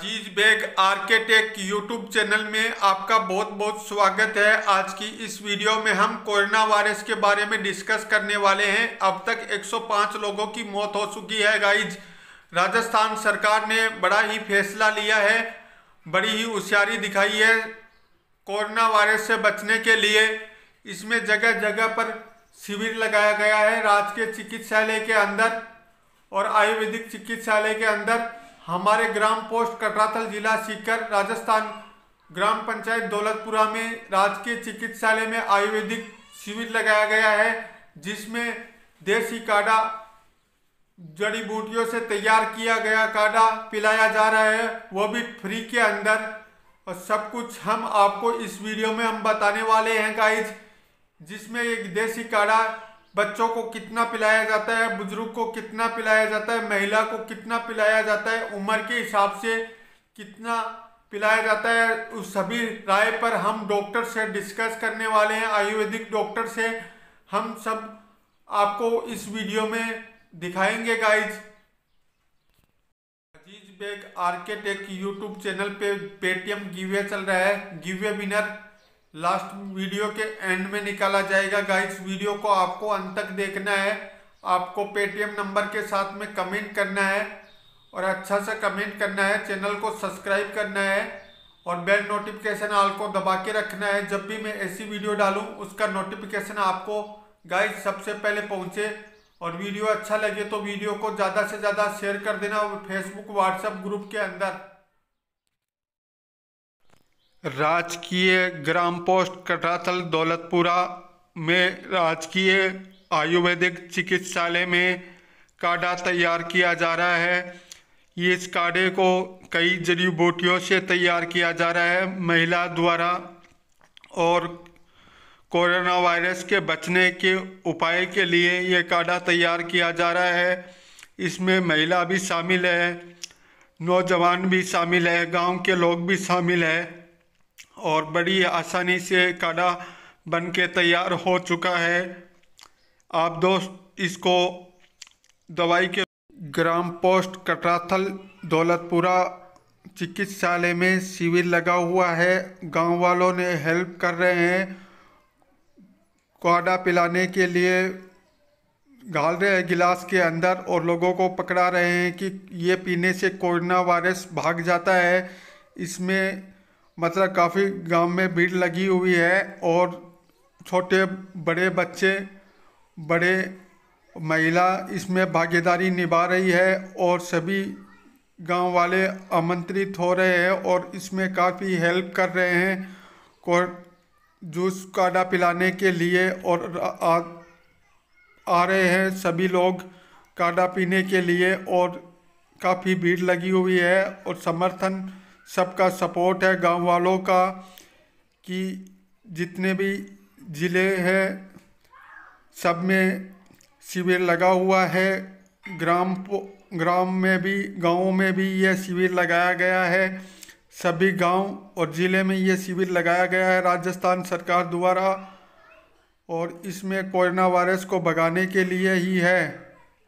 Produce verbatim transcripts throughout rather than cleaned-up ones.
अजीज Baig architect YouTube channel में आपका बहुत बहुत स्वागत है। आज की इस वीडियो में हम कोरोना वायरस के बारे में डिस्कस करने वाले हैं। अब तक एक सौ पाँच लोगों की मौत हो चुकी है गाइज। राजस्थान सरकार ने बड़ा ही फैसला लिया है, बड़ी ही होशियारी दिखाई है कोरोना वायरस से बचने के लिए। इसमें जगह जगह पर शिविर लगाया गया है राजकीय चिकित्सालय के अंदर और आयुर्वेदिक चिकित्सालय के अंदर। हमारे ग्राम पोस्ट कटराथल जिला सीकर राजस्थान ग्राम पंचायत दौलतपुरा में राजकीय चिकित्सालय में आयुर्वेदिक शिविर लगाया गया है, जिसमें देसी काढ़ा जड़ी बूटियों से तैयार किया गया काढ़ा पिलाया जा रहा है, वो भी फ्री के अंदर। और सब कुछ हम आपको इस वीडियो में हम बताने वाले हैं गाइज, जिसमें एक देसी काढ़ा बच्चों को कितना पिलाया जाता है, बुजुर्ग को कितना पिलाया जाता है, महिला को कितना पिलाया जाता है, उम्र के हिसाब से कितना पिलाया जाता है, उस सभी राय पर हम डॉक्टर से डिस्कस करने वाले हैं। आयुर्वेदिक डॉक्टर से हम सब आपको इस वीडियो में दिखाएंगे guys. Aziz Baig architect YouTube channel पे पेटीएम गिवे चल रहा है। गिवे विनर लास्ट वीडियो के एंड में निकाला जाएगा गाइस। वीडियो को आपको अंत तक देखना है। आपको पेटीएम नंबर के साथ में कमेंट करना है और अच्छा सा कमेंट करना है, चैनल को सब्सक्राइब करना है और बेल नोटिफिकेशन ऑल को दबा के रखना है। जब भी मैं ऐसी वीडियो डालूं उसका नोटिफिकेशन आपको गाइस सबसे पहले पहुंचे। और वीडियो अच्छा लगे तो वीडियो को ज़्यादा से ज़्यादा शेयर कर देना फेसबुक व्हाट्सएप ग्रुप के अंदर। राजकीय ग्राम पोस्ट कटराथल दौलतपुरा में राजकीय आयुर्वेदिक चिकित्सालय में काढ़ा तैयार किया जा रहा है। ये इस काढ़े को कई जड़ी बूटियों से तैयार किया जा रहा है महिला द्वारा, और कोरोना वायरस के बचने के उपाय के लिए ये काढ़ा तैयार किया जा रहा है। इसमें महिला भी शामिल है, नौजवान भी शामिल है, गांव के लोग भी शामिल है और बड़ी आसानी से काढ़ा बन के तैयार हो चुका है। आप दोस्त इसको दवाई के ग्राम पोस्ट कटराथल दौलतपुरा चिकित्सालय में शिविर लगा हुआ है। गांव वालों ने हेल्प कर रहे हैं, काढ़ा पिलाने के लिए डाल रहे हैं गिलास के अंदर और लोगों को पकड़ा रहे हैं कि ये पीने से कोरोना वायरस भाग जाता है। इसमें मतलब काफ़ी गांव में भीड़ लगी हुई है और छोटे बड़े बच्चे, बड़े महिला इसमें भागीदारी निभा रही है और सभी गांव वाले आमंत्रित हो रहे हैं और इसमें काफ़ी हेल्प कर रहे हैं और जूस काढ़ा पिलाने के लिए। और आ, आ रहे हैं सभी लोग काढ़ा पीने के लिए और काफ़ी भीड़ लगी हुई है और समर्थन सबका सपोर्ट है गांव वालों का कि जितने भी ज़िले हैं सब में शिविर लगा हुआ है। ग्राम ग्राम में भी गाँवों में भी यह शिविर लगाया गया है। सभी गांव और ज़िले में यह शिविर लगाया गया है राजस्थान सरकार द्वारा और इसमें कोरोना वायरस को भगाने के लिए ही है।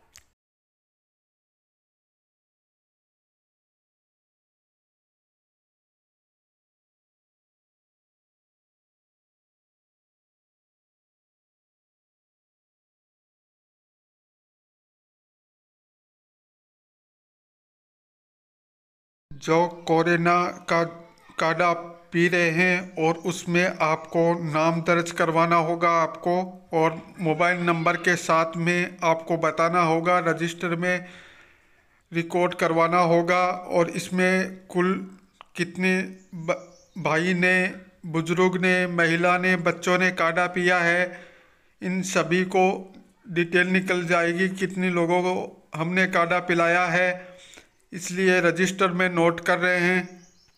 जो कोरोना का काढ़ा पी रहे हैं और उसमें आपको नाम दर्ज करवाना होगा आपको, और मोबाइल नंबर के साथ में आपको बताना होगा, रजिस्टर में रिकॉर्ड करवाना होगा। और इसमें कुल कितने भाई ने, बुजुर्ग ने, महिला ने, बच्चों ने काढ़ा पिया है, इन सभी को डिटेल निकल जाएगी कितने लोगों को हमने काढ़ा पिलाया है, इसलिए रजिस्टर में नोट कर रहे हैं।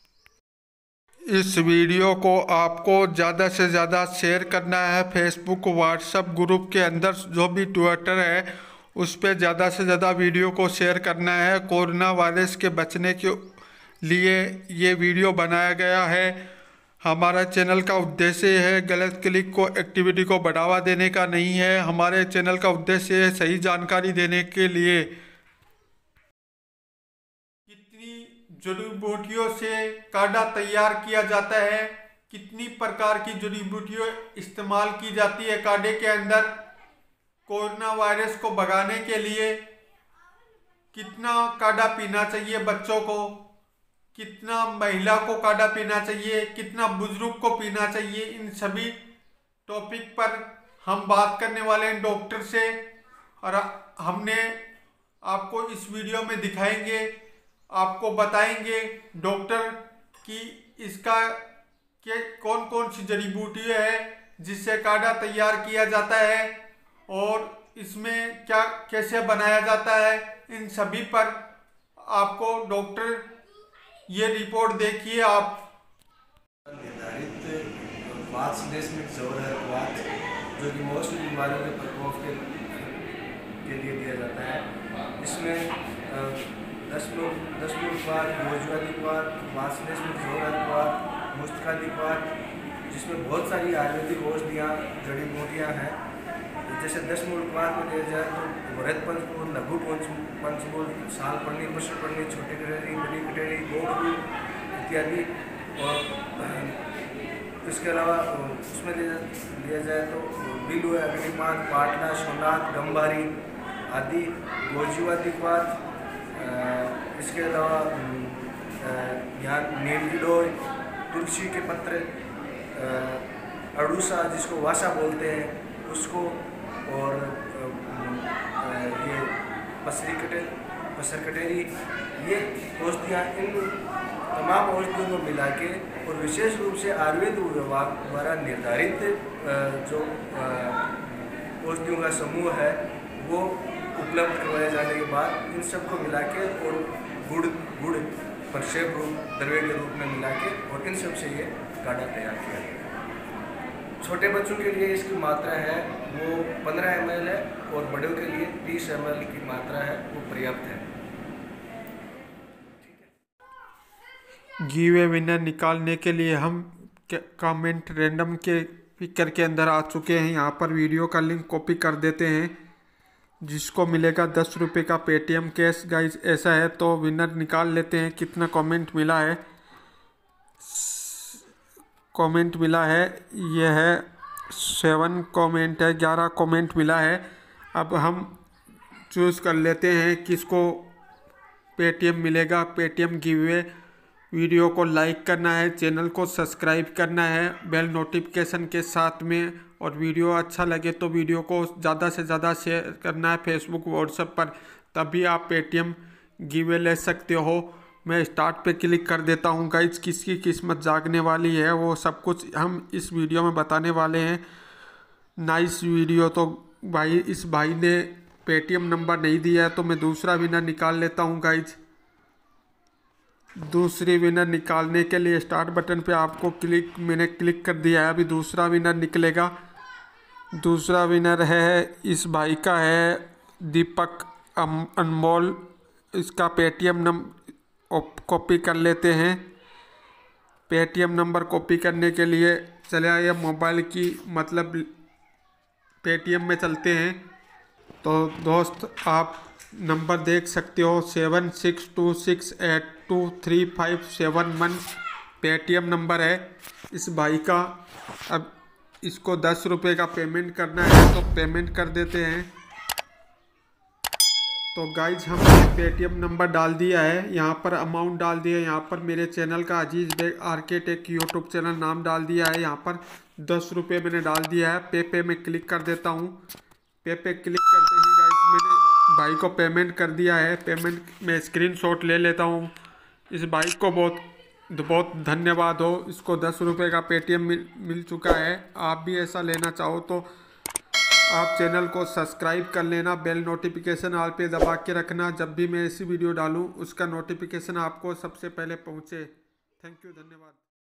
इस वीडियो को आपको ज़्यादा से ज़्यादा शेयर करना है फेसबुक व्हाट्सएप ग्रुप के अंदर, जो भी ट्विटर है उस पर ज़्यादा से ज़्यादा वीडियो को शेयर करना है। कोरोना वायरस के बचने के लिए ये वीडियो बनाया गया है। हमारा चैनल का उद्देश्य है गलत क्लिक को, एक्टिविटी को बढ़ावा देने का नहीं है। हमारे चैनल का उद्देश्य है सही जानकारी देने के लिए। जड़ी बूटियों से काढ़ा तैयार किया जाता है, कितनी प्रकार की जड़ी बूटियाँ इस्तेमाल की जाती है काढ़े के अंदर, कोरोना वायरस को भगाने के लिए कितना काढ़ा पीना चाहिए बच्चों को, कितना महिला को काढ़ा पीना चाहिए, कितना बुजुर्ग को पीना चाहिए, इन सभी टॉपिक पर हम बात करने वाले हैं डॉक्टर से। और हमने आपको इस वीडियो में दिखाएंगे, आपको बताएंगे डॉक्टर कि इसका के कौन कौन सी जड़ी बूटी है जिससे काढ़ा तैयार किया जाता है और इसमें क्या कैसे बनाया जाता है, इन सभी पर आपको डॉक्टर ये रिपोर्ट देखिए आप। निर्धारित वात्सलेशमिक जौहर जो कि मौसमी बीमारियों के प्रकोप के के लिए दिया जाता है। इसमें दशमलव दशमलव भोजवादिवाद, वात्सलेशमिक जौहर, मुस्तकादिवाद, जिसमें बहुत सारी आयुर्वेदिक औषधियाँ जड़ी बूटियाँ हैं। जैसे दशमूलवाद में लिया जाए तो वृहद पंचमूल, लघु पंचमूल, साल पढ़नी, पुष्प पढ़नी, छोटी कटेरी, बड़ी कटेरी, गोखरू इत्यादि। और इसके अलावा उसमें लिया जाए तो बिल्व, अग्निपात, पाटला, सोनाथ, गंभारी आदि गोजीवादिवाद। इसके अलावा यहाँ नीलगिलोय, तुलसी के पत्र, अड़ूसा जिसको वासा बोलते हैं उसको, और ये पसरी कटे पसर कटेरी, ये औषधियाँ इन तमाम औषधियों को मिला के और विशेष रूप से आयुर्वेद विभाग द्वारा निर्धारित जो औषधियों का समूह है वो उपलब्ध करवाए जाने के बाद इन सबको मिला के और गुड़ गुड़ प्रक्षेप रूप द्रव्य के रूप में मिला के और इन सब से ये काढ़ा तैयार किया गया। छोटे बच्चों के लिए इसकी मात्रा है वो पंद्रह एम एल है और बड़ों के लिए तीस एम एल की मात्रा है वो पर्याप्त है। गिव अवे विनर निकालने के लिए हम कमेंट रैंडम के पिकर के अंदर आ चुके हैं। यहाँ पर वीडियो का लिंक कॉपी कर देते हैं, जिसको मिलेगा दस रुपये का पेटीएम कैश। गाइज ऐसा है तो विनर निकाल लेते हैं। कितना कमेंट मिला है, कमेंट मिला है ये है सेवन कमेंट है, ग्यारह कमेंट मिला है। अब हम चूज़ कर लेते हैं किसको पेटीएम मिलेगा। पेटीएम गिव अवे, वीडियो को लाइक करना है, चैनल को सब्सक्राइब करना है बेल नोटिफिकेशन के साथ में, और वीडियो अच्छा लगे तो वीडियो को ज़्यादा से ज़्यादा शेयर करना है फेसबुक व्हाट्सएप पर, तभी आप पेटीएम गिव अवे ले सकते हो। मैं स्टार्ट पे क्लिक कर देता हूँ। गाइज किसकी किस्मत जागने वाली है वो सब कुछ हम इस वीडियो में बताने वाले हैं। Nice video. तो भाई इस भाई ने पेटीएम नंबर नहीं दिया है तो मैं दूसरा विनर निकाल लेता हूँ। गाइज दूसरी विनर निकालने के लिए स्टार्ट बटन पे आपको क्लिक मैंने क्लिक कर दिया है, अभी दूसरा विनर निकलेगा। दूसरा विनर है इस भाई का है दीपक अनमोल। इसका पेटीएम नंबर कॉपी कर लेते हैं। पेटीएम नंबर कॉपी करने के लिए चले आइए मोबाइल की मतलब पेटीएम में चलते हैं। तो दोस्त आप नंबर देख सकते हो seven six two six eight two three five seven one Paytm number है इस भाई का। अब इसको दस रुपये का पेमेंट करना है तो पेमेंट कर देते हैं। तो गाइज हमने पेटीएम नंबर डाल दिया है, यहाँ पर अमाउंट डाल दिया है, यहाँ पर मेरे चैनल का Aziz Baig architect YouTube channel नाम डाल दिया है, यहाँ पर दस रुपये मैंने डाल दिया है। पे पे में क्लिक कर देता हूँ। पे पे क्लिक करते ही गाइज मैंने भाई को पेमेंट कर दिया है। पेमेंट में स्क्रीनशॉट ले लेता हूँ। इस भाई को बहुत बहुत धन्यवाद हो, इसको दस रुपये का पेटीएम मिल मिल चुका है। आप भी ऐसा लेना चाहो तो आप चैनल को सब्सक्राइब कर लेना, बेल नोटिफिकेशन ऑल पे दबा के रखना, जब भी मैं ऐसी वीडियो डालूँ उसका नोटिफिकेशन आपको सबसे पहले पहुँचे। थैंक यू, धन्यवाद।